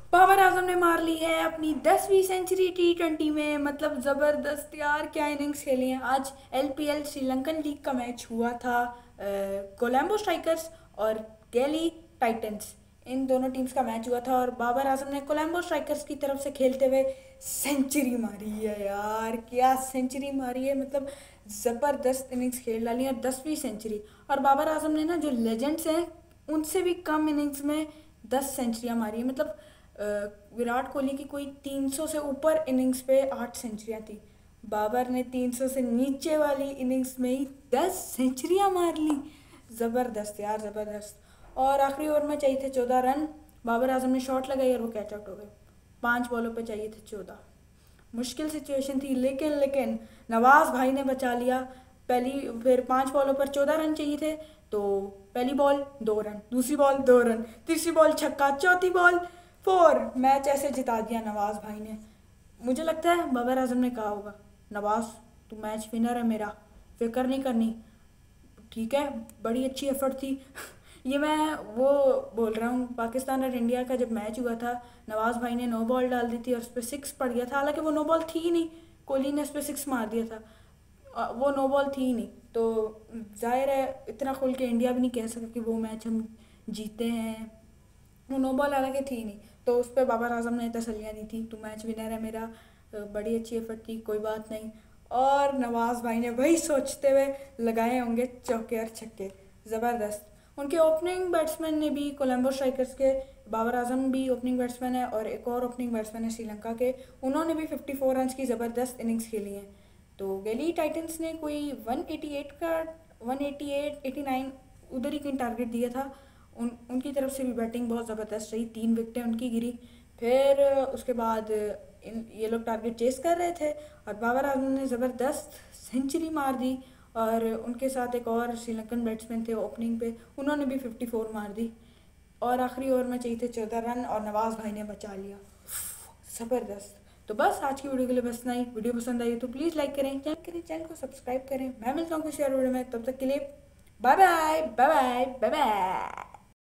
बाबर आजम ने मार ली है अपनी 10वीं सेंचुरी T20 में। मतलब ज़बरदस्त यार, क्या इनिंग्स खेली हैं आज। LPL श्रीलंकन लीग का मैच हुआ था। कोलंबो स्ट्राइकर्स और गैली टाइटंस, इन दोनों टीम्स का मैच हुआ था और बाबर आजम ने कोलंबो स्ट्राइकर्स की तरफ से खेलते हुए सेंचुरी मारी है यार। क्या सेंचुरी मारी है, मतलब ज़बरदस्त इनिंग्स खेल डाली है, 10वीं सेंचुरी। और बाबर आजम ने ना, जो लेजेंड्स हैं उनसे भी कम इनिंग्स में 10 सेंचुरियाँ मारी है। मतलब विराट कोहली की कोई 300 से ऊपर इनिंग्स पे 8 सेंचुरियाँ थी। बाबर ने 300 से नीचे वाली इनिंग्स में ही 10 सेंचुरियाँ मार ली। ज़बरदस्त यार, ज़बरदस्त। और आखिरी ओवर में चाहिए थे 14 रन। बाबर आजम ने शॉट लगाई और वो कैच आउट हो गए। 5 बॉलों पे चाहिए थे 14। मुश्किल सिचुएशन थी, लेकिन नवाज भाई ने बचा लिया। पहली फिर 5 बॉलों पर 14 रन चाहिए थे, तो पहली बॉल 2 रन, दूसरी बॉल 2 रन, तीसरी बॉल छक्का, चौथी बॉल 4। मैच ऐसे जिता दिया नवाज भाई ने। मुझे लगता है बाबर आजम ने कहा होगा, नवाज तू मैच विनर है मेरा, फिक्र नहीं करनी। ठीक है, बड़ी अच्छी एफर्ट थी। ये मैं वो बोल रहा हूँ, पाकिस्तान और इंडिया का जब मैच हुआ था, नवाज भाई ने नो बॉल डाल दी थी और उस पर 6 पड़ गया था। हालांकि वो नो बॉल थी ही नहीं, कोहली ने उस पर 6 मार दिया था। वो नो बॉल थी ही नहीं, तो जाहिर है इतना खुल के इंडिया भी नहीं कह सकता कि वो मैच हम जीते हैं। वो नो बॉल हालांकि थी नहीं, तो उस पर बाबर आजम ने तसल्लियाँ दी थी, तो मैच विनर है मेरा, बड़ी अच्छी एफर्ट थी, कोई बात नहीं। और नवाज भाई ने वही सोचते हुए लगाए होंगे चौके और छक्के। ज़बरदस्त। उनके ओपनिंग बैट्समैन ने भी, कोलंबो स्ट्राइकर्स के बाबर आजम भी ओपनिंग बैट्समैन है और एक और ओपनिंग बैट्समैन है श्रीलंका के, उन्होंने भी 54 रन की ज़बरदस्त इनिंग्स खेली हैं। तो दिल्ली टाइटंस ने कोई 188 का 188 89 उधर ही कहीं टारगेट दिया था। उनकी तरफ से भी बैटिंग बहुत ज़बरदस्त रही, 3 विकेटें उनकी गिरी। फिर उसके बाद ये लोग टारगेट चेस कर रहे थे और बाबर आजम ने ज़बरदस्त सेंचुरी मार दी। और उनके साथ एक और श्रीलंकन बैट्समैन थे ओपनिंग पे, उन्होंने भी 54 मार दी। और आखिरी ओवर में चाहिए थे 14 रन और नवाज भाई ने बचा लिया। ज़बरदस्त। तो बस आज की वीडियो के लिए बस इतना ही। वीडियो पसंद आई तो प्लीज़ लाइक करें, चैनल को सब्सक्राइब करें। मैं मिलता हूँ किसी और वीडियो में, तब तक के लिए bye bye bye bye bye bye.